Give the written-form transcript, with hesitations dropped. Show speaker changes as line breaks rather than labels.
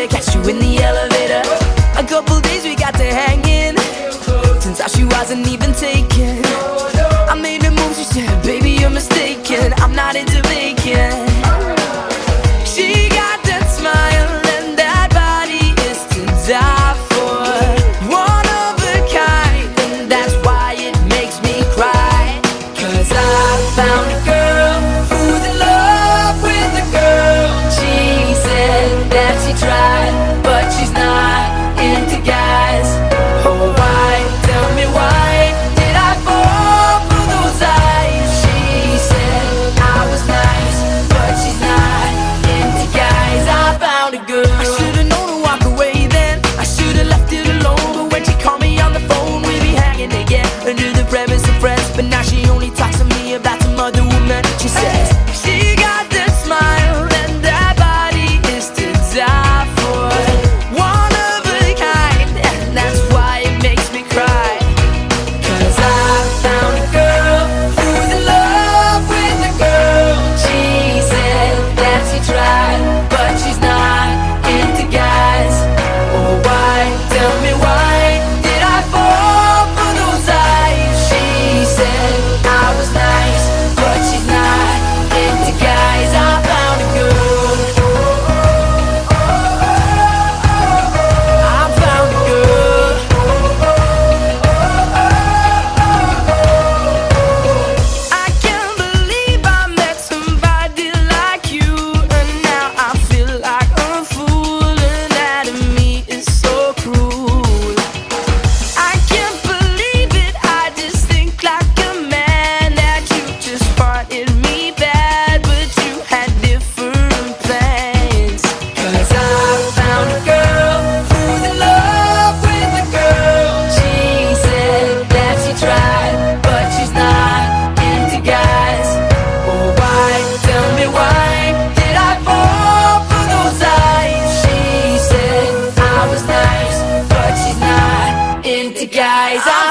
catch you in the elevator. A couple days we got to hanging. Since she wasn't even taken, I made a move, she said, baby, you're mistaken, I'm not into bacon. She got that smile and that body is to die for. One of a kind, and that's why it makes me cry. Cause I found a girl who's in love with a girl. She said that she tried, but she's not into guys. Oh, why? Tell me why did I fall for those eyes? She said I was nice, but she's not into guys. I found a girl. I should've known to walk away then. I should've left it alone. But when she called me on the phone, we be hanging again under the premise of friends. But now she only talks to me about some other woman. She says she got that smile and that body is to die for. One of a kind, and that's why it makes me cry. Cause I found a girl who's in love with a girl. She said that she tried, but she's not into guys. Oh, why? Tell me why did I fall for those eyes? She said I was nice, but she's not into guys. I found a girl. I found a girl. I can't believe I met somebody like you, and now I feel like a fool, and that of me is so cruel. I can't believe it, I just think like a man, that you just wanted me bad, but you had different plans. Cause I found a girl who's in love with a girl. She said that she tried, but she's not into guys. Oh, why? Tell me why did I fall for those eyes? She said I was nice, but she's not into guys.